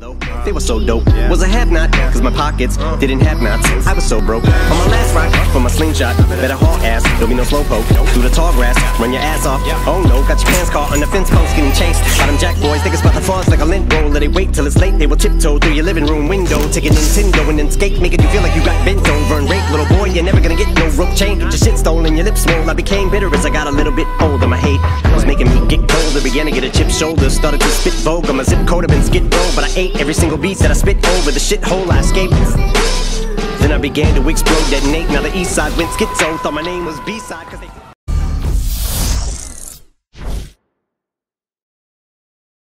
They were so dope. Was a have-not, cause my pockets didn't have knots. I was so broke. On my last rock, for my slingshot, better haul ass, there'll be no slowpoke. Through the tall grass, run your ass off. Oh no, got your pants caught on the fence post, getting chased by them jack boys. Think it's about the flaws like a lint roller. They wait till it's late, they will tiptoe through your living room window, take a Nintendo and then skate, making you feel like you got bent over and raped. Little boy, you're never gonna get no rope chain. Get your shit stolen, your lips swole. I became bitter as I got a little bit older. My hate was making me get colder. Began to get a chip shoulder, started to spit vulgar. My zip code had been skid row, but I ate every single beat that I spit over. The shithole I escaped. Then I began to explode, detonate. Now the east side went schizo. Thought my name was B-side cause they